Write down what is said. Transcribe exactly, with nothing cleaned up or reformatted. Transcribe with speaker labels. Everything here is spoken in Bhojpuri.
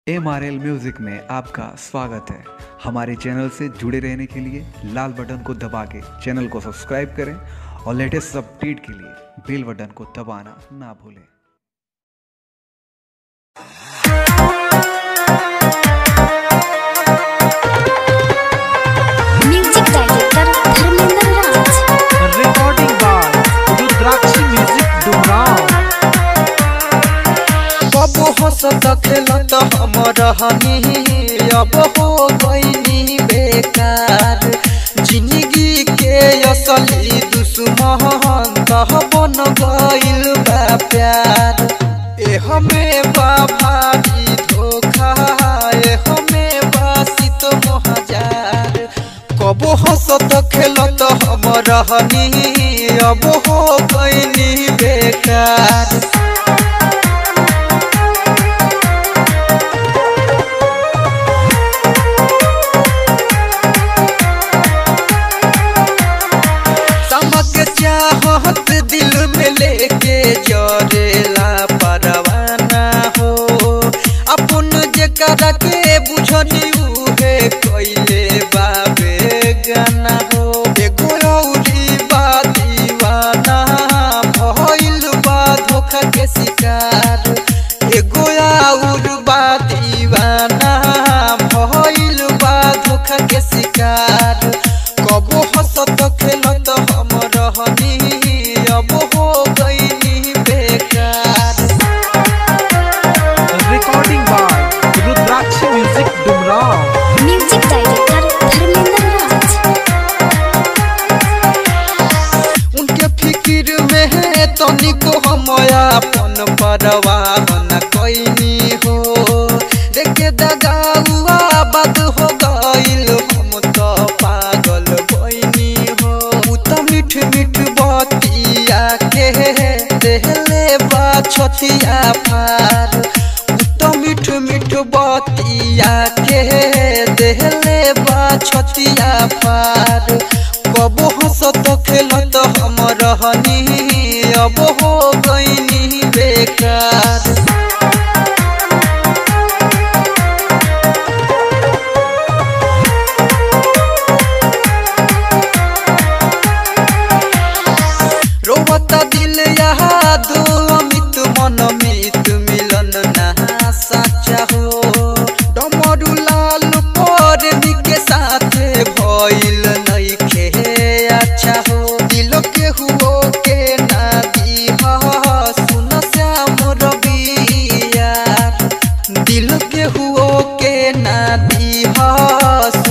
Speaker 1: एम आर एल म्यूजिक में आपका स्वागत है। हमारे चैनल से जुड़े रहने के लिए लाल बटन को दबा के चैनल को सब्सक्राइब करें और लेटेस्ट अपडेट के लिए बेल बटन को दबाना ना भूलें।
Speaker 2: Music director Dharmendra Raj,
Speaker 3: recording by Rudrakshi music Dumraon.
Speaker 4: कब हंसत खेलत हम रहनी, अब हो गईनी बेकार। जिंदगी के असली दुश्मन तह बन गइल बा प्यार। ए हमें बा भारी धोखा, ए हमें बा सित मोहजार। कब हंसत खेलत हम रहनी, अब हो गईनी बेकार। चाहत दिल में लेके जरेला परवाना हो, अपन जेकरा के बुझनी उहे कइले बाबे गाना हो। एगो औरी बा दीवाना भइल बा धोखा के शिकार। एगो और बा दीवाना भइल बा धोखा के शिकार। कबो हंसत खेलत हम रहनी, अब हो गईनी बेकार।
Speaker 3: Recording by Rudrakshi music Dumraon.
Speaker 2: Music director Dharmendra Raj,
Speaker 4: उनके फिक्र में है तनिको हम अपन परवाह न कईनी हो। देखे दगाउआ बात हो गइल, हम तो पागल बइनी हो। उ त मीठ मीठ बतिया के देहले बा छतिया फार। उ त मीठ मीठ बतिया के देहले बा छतिया फार। कबो हंसत खेलत हम रहनी, अब हो गईनी बेकार। रोवता दिल याद अमित मन मित मिलन ना साचा हो। डमरू लाल पर के साथ भइल नइखे अच्छा हो। दिल के हुओ के ना दीह सुन श्याम रवि यार। दिल के हुओ के ना दीह